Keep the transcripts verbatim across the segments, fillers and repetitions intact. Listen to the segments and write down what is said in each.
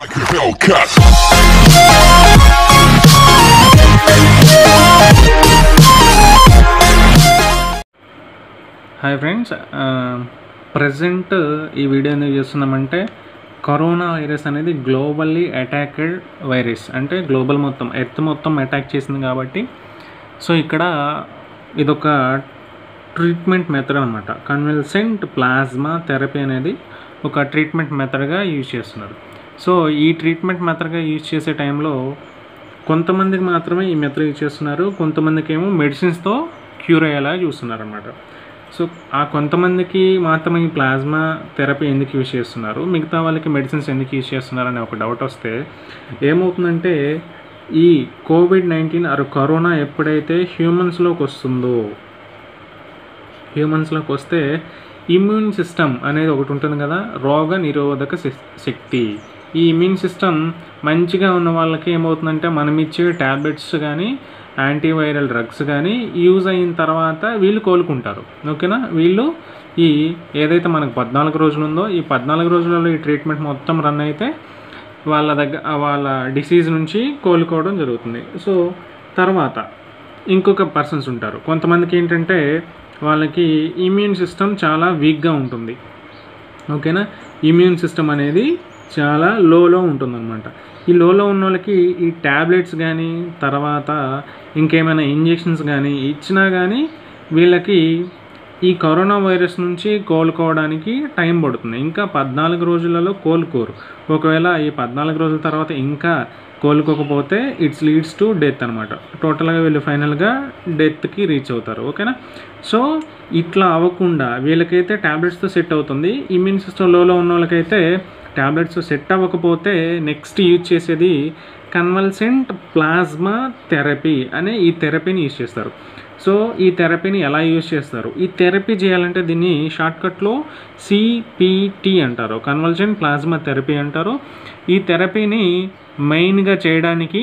Hi friends, present ఈ video ఎందుకు చేస్తున్నామంటే కరోనా వైరస్ అనేది గ్లోబల్లీ అటాక్డ్ వైరస్, అంటే గ్లోబల్ మొత్తం ఎర్త్ మొత్తం అటాక్ చేసింది కాబట్టి సో ఇక్కడ ఇదొక ట్రీట్మెంట్ మెథడ్ అనమాట. కన్వల్సెంట్ ప్లాస్మా థెరపీ అనేది ఒక ట్రీట్మెంట్ మెథడ్గా యూజ్ చేస్తున్నారు. సో ఈ ట్రీట్మెంట్ మెథడ్గా యూజ్ చేసే టైంలో కొంతమందికి మాత్రమే ఈ మెథడ్ యూజ్ చేస్తున్నారు, కొంతమందికి ఏమో మెడిసిన్స్తో క్యూర్ అయ్యేలా చూస్తున్నారు అనమాట. సో ఆ కొంతమందికి మాత్రమే ఈ ప్లాస్మా థెరపీ ఎందుకు యూజ్ చేస్తున్నారు, మిగతా వాళ్ళకి మెడిసిన్స్ ఎందుకు యూజ్ చేస్తున్నారు అనే ఒక డౌట్ వస్తే ఏమవుతుందంటే, ఈ కోవిడ్ నైన్టీన్ ఆర్ కరోనా ఎప్పుడైతే హ్యూమన్స్లోకి వస్తుందో, హ్యూమన్స్లోకి వస్తే ఇమ్యూన్ సిస్టమ్ అనేది ఒకటి ఉంటుంది కదా, రోగ నిరోధక శక్తి. ఈ ఇమ్యూన్ సిస్టమ్ మంచిగా ఉన్న వాళ్ళకి ఏమవుతుందంటే మనం ఇచ్చే ట్యాబ్లెట్స్ కానీ యాంటీవైరల్ డ్రగ్స్ కానీ యూజ్ అయిన తర్వాత వీళ్ళు కోలుకుంటారు. ఓకేనా, వీళ్ళు ఈ ఏదైతే మనకు పద్నాలుగు రోజులు ఉందో ఈ పద్నాలుగు రోజులలో ఈ ట్రీట్మెంట్ మొత్తం రన్ అయితే వాళ్ళ దగ్గర వాళ్ళ డిసీజ్ నుంచి కోలుకోవడం జరుగుతుంది. సో తర్వాత ఇంకొక పర్సన్స్ ఉంటారు, కొంతమందికి ఏంటంటే వాళ్ళకి ఇమ్యూన్ సిస్టమ్ చాలా వీక్గా ఉంటుంది. ఓకేనా, ఇమ్యూన్ సిస్టమ్ అనేది చాలా లోలో ఉంటుందన్నమాట. ఈ లోలో ఉన్న వాళ్ళకి ఈ ట్యాబ్లెట్స్ కానీ తర్వాత ఇంకేమైనా ఇంజెక్షన్స్ కానీ ఇచ్చినా కానీ వీళ్ళకి ఈ కరోనా వైరస్ నుంచి కోలుకోవడానికి టైం పడుతుంది. ఇంకా పద్నాలుగు రోజులలో కోలుకోరు. ఒకవేళ ఈ పద్నాలుగు రోజుల తర్వాత ఇంకా కోలుకోకపోతే ఇట్స్ లీడ్స్ టు డెత్ అనమాట. టోటల్గా వీళ్ళు ఫైనల్గా డెత్కి రీచ్ అవుతారు. ఓకేనా, సో ఇట్లా అవ్వకుండా వీళ్ళకైతే ట్యాబ్లెట్స్తో సెట్ అవుతుంది. ఇమ్యూన్ సిస్టమ్ లోలో ఉన్న వాళ్ళకైతే ట్యాబ్లెట్స్ సెట్ అవ్వకపోతే నెక్స్ట్ యూజ్ చేసేది కన్వల్సెంట్ ప్లాస్మా థెరపీ అనే ఈ థెరపీని యూజ్ చేస్తారు. సో ఈ థెరపీని ఎలా యూజ్ చేస్తారు, ఈ థెరపీ చేయాలంటే దీన్ని షార్ట్కట్లో సిపిటి అంటారు, కన్వల్సెంట్ ప్లాస్మా థెరపీ అంటారు. ఈ థెరపీని మెయిన్గా చేయడానికి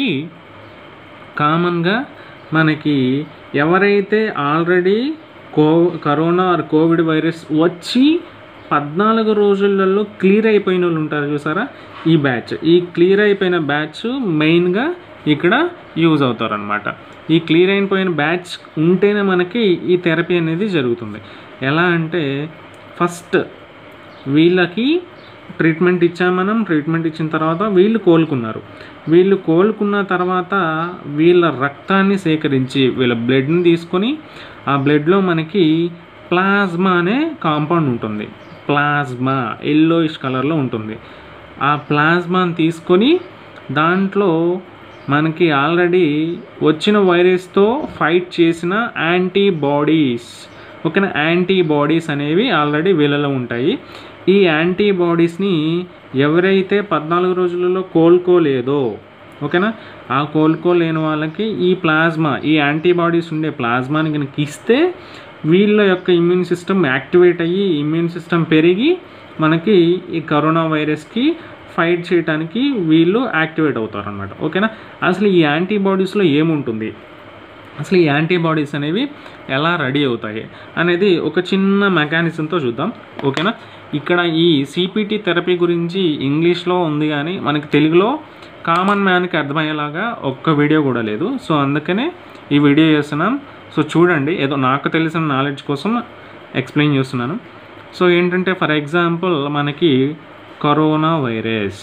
కామన్గా మనకి ఎవరైతే already co corona or COVID virus వచ్చి పద్నాలుగు రోజులలో క్లియర్ అయిపోయిన వాళ్ళు ఉంటారు చూసారా, ఈ బ్యాచ్ ఈ క్లియర్ అయిపోయిన బ్యాచ్ మెయిన్గా ఇక్కడ యూజ్ అవుతారు అనమాట. ఈ క్లియర్ అయిపోయిన బ్యాచ్ ఉంటేనే మనకి ఈ థెరపీ అనేది జరుగుతుంది. ఎలా అంటే ఫస్ట్ వీళ్ళకి ట్రీట్మెంట్ ఇచ్చాం మనం, ట్రీట్మెంట్ ఇచ్చిన తర్వాత వీళ్ళు కోలుకున్నారు. వీళ్ళు కోలుకున్న తర్వాత వీళ్ళ రక్తాన్ని సేకరించి వీళ్ళ బ్లడ్ని తీసుకొని ఆ బ్లడ్లో మనకి ప్లాస్మా అనే కాంపౌండ్ ఉంటుంది. ప్లాస్మా ఎల్లోయిష్ కలర్లో ఉంటుంది. ఆ ప్లాస్మాని తీసుకొని దాంట్లో మనకి ఆల్రెడీ వచ్చిన వైరస్తో ఫైట్ చేసిన యాంటీబాడీస్, ఓకేనా, యాంటీబాడీస్ అనేవి ఆల్రెడీ వీళ్ళలో ఉంటాయి. ఈ యాంటీబాడీస్ని ఎవరైతే పద్నాలుగు రోజులలో కోలుకోలేదో, ఓకేనా, ఆ కోలుకోలేని వాళ్ళకి ఈ ప్లాస్మా ఈ యాంటీబాడీస్ ఉండే ప్లాస్మాని కనుక ఇస్తే వీళ్ళ యొక్క ఇమ్యూన్ సిస్టమ్ యాక్టివేట్ అయ్యి ఇమ్యూన్ సిస్టమ్ పెరిగి మనకి ఈ కరోనా వైరస్కి ఫైట్ చేయడానికి వీళ్ళు యాక్టివేట్ అవుతారు అన్నమాట. ఓకేనా, అసలు ఈ యాంటీబాడీస్లో ఏముంటుంది, అసలు ఈ యాంటీబాడీస్ అనేవి ఎలా రెడీ అవుతాయి అనేది ఒక చిన్న మెకానిజంతో చూద్దాం. ఓకేనా, ఇక్కడ ఈ సిపిటి థెరపీ గురించి ఇంగ్లీష్లో ఉంది కానీ మనకి తెలుగులో కామన్ మ్యాన్కి అర్థమయ్యేలాగా ఒక్క వీడియో కూడా లేదు. సో అందుకనే ఈ వీడియో చేస్తున్నాం. సో చూడండి, ఏదో నాకు తెలిసిన నాలెడ్జ్ కోసం ఎక్స్ప్లెయిన్ చేస్తున్నాను. సో ఏంటంటే ఫర్ ఎగ్జాంపుల్ మనకి కరోనా వైరస్,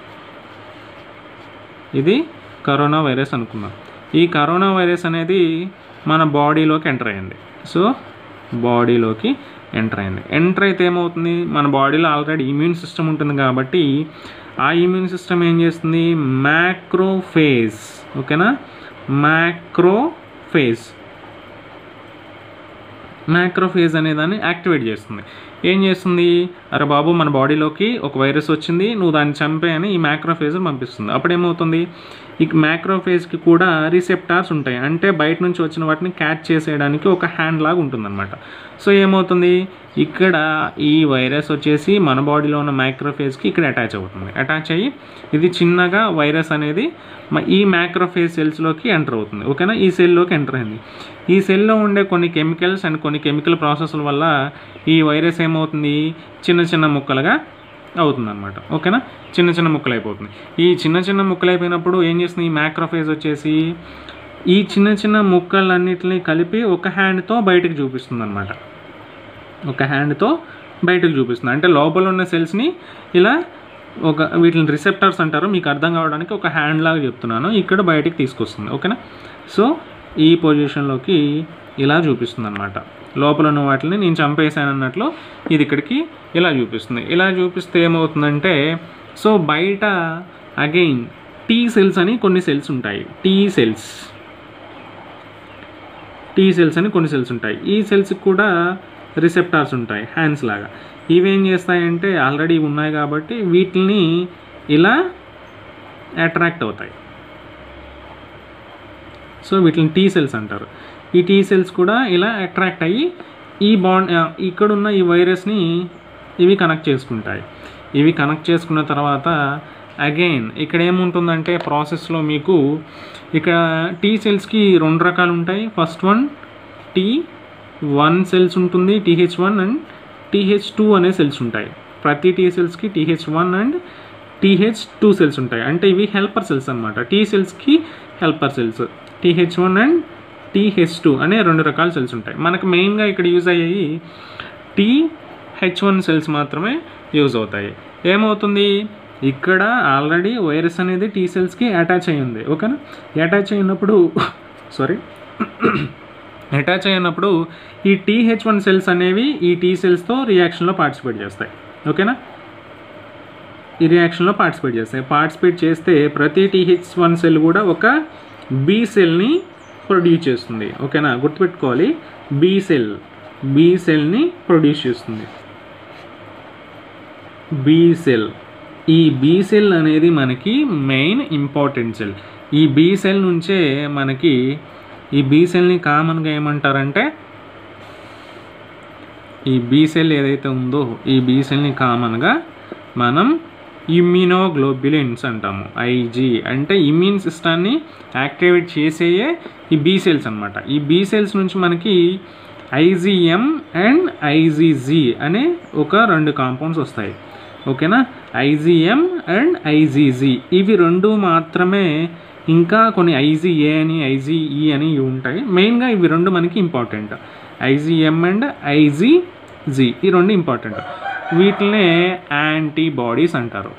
ఇది కరోనా వైరస్ అనుకున్నాం. ఈ కరోనా వైరస్ అనేది మన బాడీలోకి ఎంటర్ అయింది. సో బాడీలోకి ఎంటర్ అయింది. ఎంటర్ అయితే ఏమవుతుంది, మన బాడీలో ఆల్రెడీ ఇమ్యూన్ సిస్టమ్ ఉంటుంది కాబట్టి ఆ ఇమ్యూన్ సిస్టమ్ ఏం చేస్తుంది, మ్యాక్రోఫేజ్, ఓకేనా, మ్యాక్రోఫేజ్ మ్యాక్రోఫేజ్ అనే దాన్ని యాక్టివేట్ చేస్తుంది. ఏం చేస్తుంది, అరే బాబు మన బాడీలోకి ఒక వైరస్ వచ్చింది, నువ్వు దాన్ని చంపే అని ఈ మ్యాక్రోఫేజ్ పంపిస్తుంది. అప్పుడు ఏమవుతుంది, ఈ మ్యాక్రోఫేజ్కి కూడా రిసెప్టార్స్ ఉంటాయి, అంటే బయట నుంచి వచ్చిన వాటిని క్యాచ్ చేసేయడానికి ఒక హ్యాండ్ లాగా ఉంటుందన్నమాట. సో ఏమవుతుంది, ఇక్కడ ఈ వైరస్ వచ్చేసి మన బాడీలో ఉన్న మైక్రోఫేజ్కి ఇక్కడ అటాచ్ అవుతుంది. అటాచ్ అయ్యి ఇది చిన్నగా వైరస్ అనేది ఈ మైక్రోఫేజ్ సెల్స్లోకి ఎంటర్ అవుతుంది. ఓకేనా, ఈ సెల్లోకి ఎంటర్ అయింది. ఈ సెల్లో ఉండే కొన్ని కెమికల్స్ అండ్ కొన్ని కెమికల్ ప్రాసెస్ల వల్ల ఈ వైరస్ ఏమవుతుంది, చిన్న చిన్న ముక్కలుగా అవుతుందన్నమాట. ఓకేనా, చిన్న చిన్న ముక్కలు అయిపోతుంది. ఈ చిన్న చిన్న ముక్కలు అయిపోయినప్పుడు ఏం చేస్తుంది, ఈ మ్యాక్రోఫేజ్ వచ్చేసి ఈ చిన్న చిన్న ముక్కలన్నిటిని కలిపి ఒక హ్యాండ్తో బయటకు చూపిస్తుంది అనమాట. ఒక హ్యాండ్తో బయటకు చూపిస్తుంది అంటే లోపల ఉన్న సెల్స్ని ఇలా ఒక వీటిని రిసెప్టర్స్ అంటారు, మీకు అర్థం కావడానికి ఒక హ్యాండ్ లాగా చెప్తున్నాను, ఇక్కడ బయటికి తీసుకొస్తుంది. ఓకేనా, సో ఈ పొజిషన్లోకి ఇలా చూపిస్తుంది అనమాట. లోపల ఉన్న వాటిని నేను చంపేశాను అన్నట్లు ఇది ఇక్కడికి ఇలా చూపిస్తుంది. ఇలా చూపిస్తే ఏమవుతుందంటే, సో బయట అగైన్ టీ సెల్స్ అని కొన్ని సెల్స్ ఉంటాయి. టీ సెల్స్ టీ సెల్స్ అని కొన్ని సెల్స్ ఉంటాయి. ఈ సెల్స్కి కూడా రిసెప్టార్స్ ఉంటాయి హ్యాండ్స్ లాగా. ఇవేం చేస్తాయంటే ఆల్రెడీ ఉన్నాయి కాబట్టి వీటిని ఇలా అట్రాక్ట్ అవుతాయి. సో వీటిని టీ సెల్స్ అంటారు. ఈ టీ సెల్స్ కూడా ఇలా అట్రాక్ట్ అయ్యి ఈ బాండ్ ఇక్కడున్న ఈ వైరస్ని ఇవి కనెక్ట్ చేసుకుంటాయి. ఇవి కనెక్ట్ చేసుకున్న తర్వాత అగైన్ ఇక్కడ ఏముంటుందంటే ప్రాసెస్లో మీకు ఇక్కడ టీ సెల్స్కి రెండు రకాలు ఉంటాయి. First one T one cells ఉంటుంది, TH one and TH two అనే సెల్స్ ఉంటాయి. ప్రతి టీ సెల్స్కి TH one and TH two cells ఉంటాయి. అంటే ఇవి హెల్పర్ సెల్స్ అనమాట. టీ సెల్స్కి helper cells TH one and TH two అనే రెండు రకాల సెల్స్ ఉంటాయి. మనకు మెయిన్గా ఇక్కడ యూజ్ అయ్యేవి టీహెచ్ వన్ సెల్స్ మాత్రమే యూజ్ అవుతాయి. ఏమవుతుంది, ఇక్కడ ఆల్రెడీ వైరస్ అనేది టీ సెల్స్కి అటాచ్ అయ్యి ఉంది. ఓకేనా, అటాచ్ అయినప్పుడు సారీ అటాచ్ అయినప్పుడు ఈ టీహెచ్ వన్ సెల్స్ అనేవి ఈ టీ సెల్స్తో రియాక్షన్లో పార్టిసిపేట్ చేస్తాయి. ఓకేనా, ఈ రియాక్షన్లో పార్టిసిపేట్ చేస్తాయి. పార్టిసిపేట్ చేస్తే ప్రతి టీహెచ్ వన్ సెల్ కూడా ఒక బి సెల్ని ప్రొడ్యూస్ చేస్తుంది. ఓకేనా, గుర్తుపెట్టుకోవాలి, బి సెల్ బి సెల్ని ప్రొడ్యూస్ చేస్తుంది. బి సెల్ ఈ బి సెల్ అనేది మనకి మెయిన్ ఇంపార్టెంట్ సెల్. ఈ బి సెల్ నుంచే మనకి ఈ బి సెల్ని కామన్గా ఏమంటారంటే, ఈ బి సెల్ ఏదైతే ఉందో ఈ బి సెల్ని కామన్గా మనం ఇమ్యూనోగ్లోబులిన్స్ అంటాము. ఐజీ అంటే ఇమ్యూన్ సిస్టాన్ని యాక్టివేట్ చేసేయే ఈ బి సెల్స్ అనమాట. ఈ బి సెల్స్ నుంచి మనకి ఐజీఎం అండ్ ఐజీజీ అనే ఒక రెండు కాంపౌండ్స్ వస్తాయి. ఓకేనా, ఐజీఎం అండ్ ఐజీజీ ఇవి రెండు మాత్రమే. ఇంకా కొన్ని ఐజీఏ అని ఐజీఈ అని ఇవి ఉంటాయి. మెయిన్గా ఇవి రెండు మనకి ఇంపార్టెంట్. ఐజీఎం అండ్ ఐజీజీ ఈ రెండు ఇంపార్టెంట్. వీటినే యాంటీబాడీస్ అంటారు.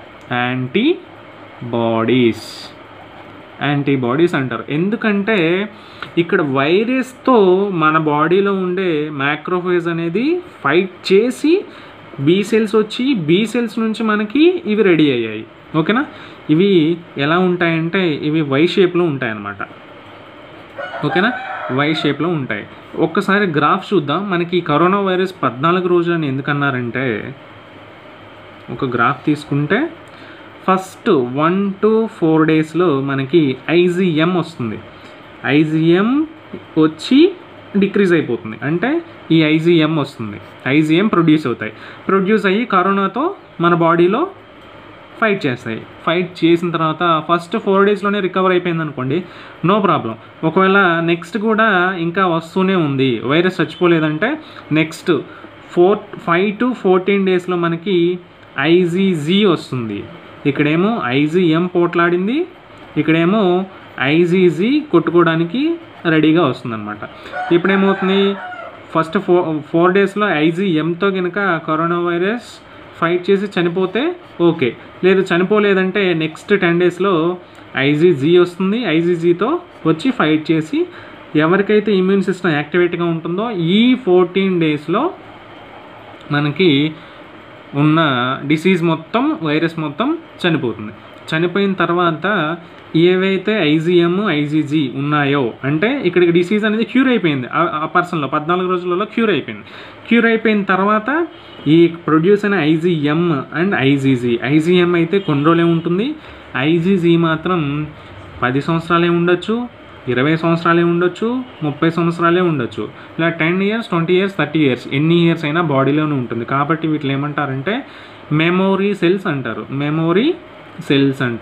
యాంటీబాడీస్ యాంటీబాడీస్ అంటారు. ఎందుకంటే ఇక్కడ వైరస్తో మన బాడీలో ఉండే మ్యాక్రోఫేజ్ అనేది ఫైట్ చేసి బీ సెల్స్ వచ్చి బీ సెల్స్ నుంచి మనకి ఇవి రెడీ అయ్యాయి. ఓకేనా, ఇవి ఎలా ఉంటాయంటే ఇవి వై షేప్లో ఉంటాయి అన్నమాట. ఓకేనా, వై షేప్లో ఉంటాయి. ఒక్కసారి గ్రాఫ్ చూద్దాం. మనకి కరోనా వైరస్ పద్నాలుగు రోజులని ఎందుకన్నారంటే, ఒక గ్రాఫ్ తీసుకుంటే ఫస్ట్ వన్ టు ఫోర్ డేస్లో మనకి ఐజీఎం వస్తుంది. ఐజీఎం వచ్చి డిక్రీజ్ అయిపోతుంది. అంటే ఈ ఐజీఎం వస్తుంది, ఐజీఎం ప్రొడ్యూస్ అవుతాయి. ప్రొడ్యూస్ అయ్యి కరోనాతో మన బాడీలో ఫైట్ చేస్తాయి. ఫైట్ చేసిన తర్వాత ఫస్ట్ ఫోర్ డేస్లోనే రికవర్ అయిపోయింది అనుకోండి, నో ప్రాబ్లం. ఒకవేళ నెక్స్ట్ కూడా ఇంకా వస్తూనే ఉంది, వైరస్ చచ్చిపోలేదంటే next four five to fourteen డేస్లో మనకి ఐజీజీ వస్తుంది. ఇక్కడేమో ఐజీఎం పోట్లాడింది, ఇక్కడేమో ఐజీజీ కొట్టుకోవడానికి రెడీగా వస్తుంది అనమాట. ఇప్పుడేమవుతుంది, ఫస్ట్ ఫోర్ ఫోర్ డేస్లో ఐజీఎంతో కనుక కరోనా వైరస్ ఫైట్ చేసి చనిపోతే ఓకే, లేదు చనిపోలేదంటే నెక్స్ట్ టెన్ డేస్లో ఐజీజీ వస్తుంది. ఐజీజీతో వచ్చి ఫైట్ చేసి ఎవరికైతే ఇమ్యూన్ సిస్టమ్ యాక్టివేట్గా ఉంటుందో ఈ ఫోర్టీన్ డేస్లో మనకి ఉన్న డిసీజ్ మొత్తం, వైరస్ మొత్తం చనిపోతుంది. చనిపోయిన తర్వాత ఏవైతే ఐజీఎం ఐజీజీ ఉన్నాయో, అంటే ఇక్కడికి డిసీజ్ అనేది క్యూర్ అయిపోయింది ఆ పర్సన్లో, పద్నాలుగు రోజులలో క్యూర్ అయిపోయింది. క్యూర్ అయిపోయిన తర్వాత ఈ ప్రొడ్యూస్ అయిన ఐజీఎం అండ్ ఐజీజీ, ఐజీఎం అయితే కొన్ని రోజులే ఉంటుంది, ఐజీజీ మాత్రం పది సంవత్సరాలే ఉండొచ్చు, ఇరవై సంవత్సరాలే ఉండొచ్చు, ముప్పై సంవత్సరాలే ఉండొచ్చు, ఇలా ten years twenty years thirty years ఎన్ని ఇయర్స్ అయినా బాడీలోనే ఉంటుంది. కాబట్టి వీటిని ఏమంటారంటే మెమోరీ సెల్స్ అంటారు. మెమోరీ సెల్స్ అంటారు.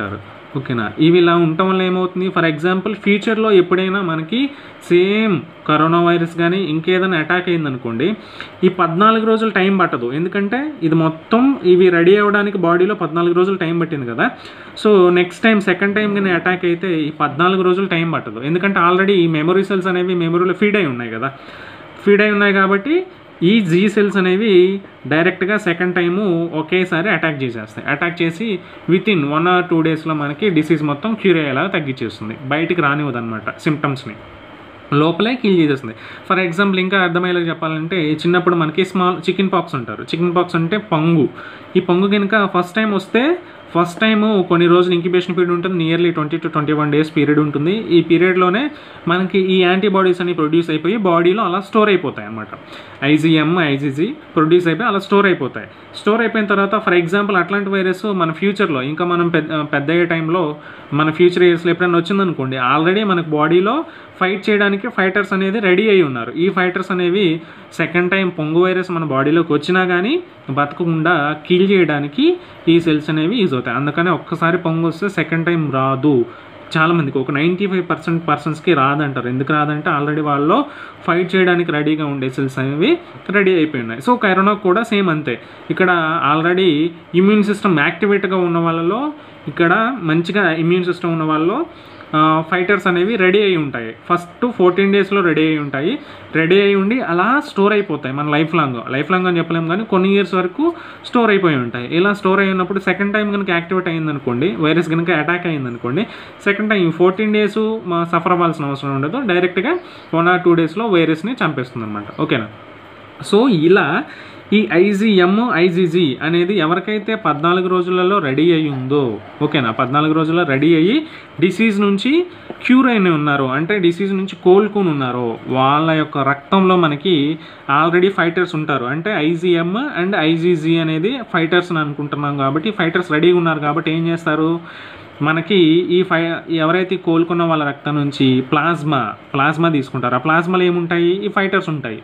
ఓకేనా. ఇవి ఇలా ఉండటం వల్ల ఏమవుతుంది, ఫర్ ఎగ్జాంపుల్ ఫ్యూచర్లో ఎప్పుడైనా మనకి సేమ్ కరోనా వైరస్ కానీ ఇంకేదైనా అటాక్ అయిందనుకోండి, ఈ పద్నాలుగు రోజులు టైం పట్టదు. ఎందుకంటే ఇది మొత్తం ఇవి రెడీ అవ్వడానికి బాడీలో పద్నాలుగు రోజులు టైం పట్టింది కదా. So next time second time కానీ అటాక్ అయితే ఈ పద్నాలుగు రోజులు టైం పట్టదు. ఎందుకంటే ఆల్రెడీ ఈ మెమరీ సెల్స్ అనేవి మెమరీలో ఫీడ్ అయి ఉన్నాయి కదా. ఫీడ్ అయి ఉన్నాయి కాబట్టి ఈ జీ సెల్స్ అనేవి డైరెక్ట్గా సెకండ్ టైము ఒకేసారి అటాక్ చేసేస్తాయి. అటాక్ చేసి with in one or two డేస్లో మనకి డిసీజ్ మొత్తం క్యూర్ అయ్యేలాగా తగ్గించేస్తుంది. బయటికి రానివ్వదు అనమాట సిమ్టమ్స్ని, లోపలే కిల్ చేసేస్తుంది. ఫర్ ఎగ్జాంపుల్ ఇంకా అర్థమయ్యేలాగా చెప్పాలంటే, చిన్నప్పుడు మనకి స్మాల్ చికెన్ పాక్స్ అంటారు. చికెన్ పాక్స్ అంటే పంగు. ఈ పంగు కనుక ఫస్ట్ టైం వస్తే ఫస్ట్ టైము కొన్ని రోజులు ఇంక్యుబేషన్ పీరియడ్ ఉంటుంది, nearly twenty to twenty one days period ఉంటుంది. ఈ పీరియడ్లోనే మనకి ఈ యాంటీబాడీస్ అని ప్రొడ్యూస్ అయిపోయి బాడీలో అలా స్టోర్ అయిపోతాయి అన్నమాట. ఐజీఎం ఐజీజీ ప్రొడ్యూస్ అయిపోయి అలా స్టోర్ అయిపోతాయి. స్టోర్ అయిపోయిన తర్వాత ఫర్ ఎగ్జాంపుల్ అట్లాంటి వైరస్ మన ఫ్యూచర్లో ఇంకా మనం పెద్ద పెద్ద అయ్యే టైంలో మన ఫ్యూచర్ ఇయర్స్లో ఎప్పుడైనా వచ్చిందనుకోండి, ఆల్రెడీ మనకు బాడీలో ఫైట్ చేయడానికి ఫైటర్స్ అనేది రెడీ అయి ఉన్నారు. ఈ ఫైటర్స్ అనేవి సెకండ్ టైం పొంగు వైరస్ మన బాడీలోకి వచ్చినా కానీ బతకకుండా కిల్ చేయడానికి ఈ సెల్స్ అనేవి యూజ్ అవుతాయి. అందుకని ఒక్కసారి పొంగు వస్తే సెకండ్ టైం రాదు. చాలామందికి ఒక నైంటీ ఫైవ్ పర్సెంట్ పర్సన్స్కి రాదంటారు. ఎందుకు రాదంటే ఆల్రెడీ వాళ్ళు ఫైట్ చేయడానికి రెడీగా ఉండే సెల్స్ అనేవి రెడీ అయిపోయి ఉన్నాయి. సో కరోనా కూడా సేమ్ అంతే. ఇక్కడ ఆల్రెడీ ఇమ్యూన్ సిస్టమ్ యాక్టివేట్గా ఉన్న వాళ్ళలో, ఇక్కడ మంచిగా ఇమ్యూన్ సిస్టమ్ ఉన్న వాళ్ళలో ఫైటర్స్ అనేవి రెడీ అయి ఉంటాయి. ఫస్ట్ ఫోర్టీన్ డేస్లో రెడీ అయి ఉంటాయి. రెడీ అయి ఉండి అలా స్టోర్ అయిపోతాయి మన లైఫ్ లాంగ్. లైఫ్ లాంగ్ అని చెప్పలేము కానీ కొన్ని ఇయర్స్ వరకు స్టోర్ అయిపోయి ఉంటాయి. ఇలా స్టోర్ అయి ఉన్నప్పుడు సెకండ్ టైం కనుక యాక్టివేట్ అయ్యిందనుకోండి, వైరస్ కనుక అటాక్ అయ్యిందనుకోండి, second time fourteen days suffer అవ్వాల్సిన అవసరం ఉండదు. డైరెక్ట్గా వన్ ఆర్ టూ డేస్లో వైరస్ని చంపేస్తుంది అనమాట. ఓకేనా. సో ఇలా ఈ ఐజీఎం ఐజీజీ అనేది ఎవరికైతే పద్నాలుగు రోజులలో రెడీ అయ్యి ఉందో, ఓకేనా, పద్నాలుగు రోజుల్లో రెడీ అయ్యి డిసీజ్ నుంచి క్యూర్ అయిన ఉన్నారో, అంటే డిసీజ్ నుంచి కోలుకొని ఉన్నారో, వాళ్ళ యొక్క రక్తంలో మనకి ఆల్రెడీ ఫైటర్స్ ఉంటారు. అంటే ఐజీఎం అండ్ ఐజీజీ అనేది ఫైటర్స్ అని అనుకుంటున్నాం కాబట్టి ఫైటర్స్ రెడీగా ఉన్నారు కాబట్టి ఏం చేస్తారు, మనకి ఈ ఫై ఎవరైతే కోలుకున్న వాళ్ళ రక్తం నుంచి ప్లాస్మా ప్లాస్మా తీసుకుంటారు. ఆ ప్లాస్మాలో ఏముంటాయి, ఈ ఫైటర్స్ ఉంటాయి.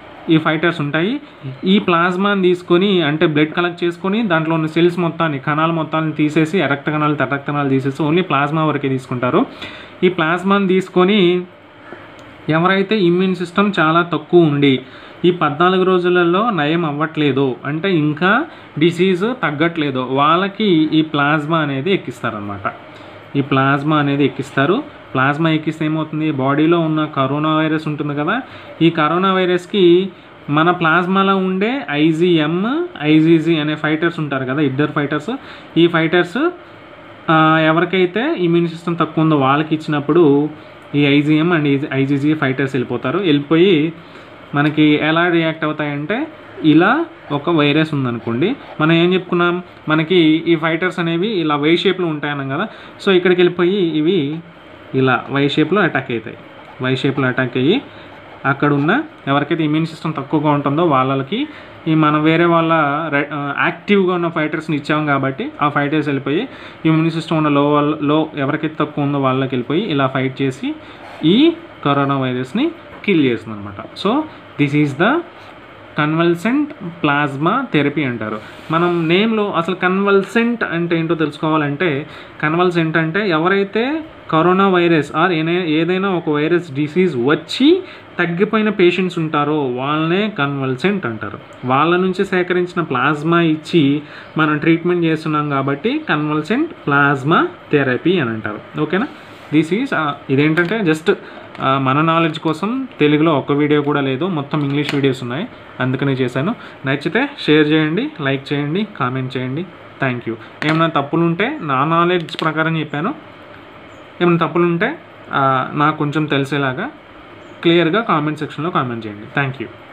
ఈ ఫైటర్స్ ఉంటాయి. ఈ ప్లాస్మాని తీసుకొని అంటే బ్లడ్ కలెక్ట్ చేసుకొని దాంట్లో ఉన్న సెల్స్ మొత్తాన్ని, కణాల మొత్తాన్ని తీసేసి, రక్త కణాలు తెర రక్త కణాలు తీసేసి ఓన్లీ ప్లాస్మా వరకే తీసుకుంటారు. ఈ ప్లాస్మాని తీసుకొని ఎవరైతే ఇమ్యూన్ సిస్టమ్ చాలా తక్కువ ఉండి ఈ పద్నాలుగు రోజులలో నయం అవ్వట్లేదు, అంటే ఇంకా డిసీజ్ తగ్గట్లేదు, వాళ్ళకి ఈ ప్లాస్మా అనేది ఎక్కిస్తారనమాట. ఈ ప్లాస్మా అనేది ఎక్కిస్తారు. ప్లాస్మా ఎక్కిస్తే ఏమవుతుంది, బాడీలో ఉన్న కరోనా వైరస్ ఉంటుంది కదా, ఈ కరోనా వైరస్కి మన ప్లాస్మాలో ఉండే ఐజీఎం ఐజీజీ అనే ఫైటర్స్ ఉంటారు కదా, ఇద్దరు ఫైటర్స్. ఈ ఫైటర్స్ ఎవరికైతే ఇమ్యూన్ సిస్టమ్ తక్కువ ఉందో వాళ్ళకి ఇచ్చినప్పుడు ఈ ఐజీఎం అండ్ ఐజీజీ ఫైటర్స్ వెళ్ళిపోతారు. వెళ్ళిపోయి మనకి ఎలా రియాక్ట్ అవుతాయంటే, ఇలా ఒక వైరస్ ఉందనుకోండి, మనం ఏం చెప్పుకున్నాం, మనకి ఈ ఫైటర్స్ అనేవి ఇలా వై షేప్లో ఉంటాయన్నాం కదా. సో ఇక్కడికి వెళ్ళిపోయి ఇవి ఇలా వై షేప్లో అటాక్ అవుతాయి. వై షేప్లో అటాక్ అయ్యి అక్కడున్న ఎవరికైతే ఇమ్యూన్ సిస్టమ్ తక్కువగా ఉంటుందో వాళ్ళకి ఈ మనం వేరే వాళ్ళ యాక్టివ్గా ఉన్న ఫైటర్స్ని ఇచ్చాం కాబట్టి ఆ ఫైటర్స్ వెళ్ళిపోయి ఇమ్యూన్ సిస్టమ్ ఉన్న లో లో ఎవరికైతే తక్కువ ఉందో వాళ్ళకి వెళ్ళిపోయి ఇలా ఫైట్ చేసి ఈ కరోనా వైరస్ని కిల్ చేస్తుంది అనమాట. So this is the convalescent plasma therapy అంటారు. మనం నేమ్లో అసలు కన్వల్సెంట్ అంటే ఏంటో తెలుసుకోవాలంటే, కన్వల్సెంట్ అంటే ఎవరైతే కరోనా వైరస్ ఆర్ ఏదైనా ఒక వైరస్ డిసీజ్ వచ్చి తగ్గిపోయిన పేషెంట్స్ ఉంటారో వాళ్ళనే కన్వల్సెంట్ అంటారు. వాళ్ళ నుంచి సేకరించిన ప్లాస్మా ఇచ్చి మనం ట్రీట్మెంట్ చేస్తున్నాం కాబట్టి కన్వల్సెంట్ ప్లాస్మా థెరపీ అని అంటారు. ఓకేనా. దిస్ ఈజ్ ఇదేంటంటే జస్ట్ మన నాలెడ్జ్ కోసం తెలుగులో ఒక్క వీడియో కూడా లేదు, మొత్తం ఇంగ్లీష్ వీడియోస్ ఉన్నాయి, అందుకనే చేశాను. నచ్చితే షేర్ చేయండి, లైక్ చేయండి, కామెంట్ చేయండి. Thank you. ఏమైనా తప్పులు ఉంటే నా నాలెడ్జ్ ప్రకారం చెప్పాను, ఏమైనా తప్పులు ఉంటే నాకు కొంచెం తెలిసేలాగా క్లియర్గా కామెంట్ సెక్షన్లో కామెంట్ చేయండి. Thank you.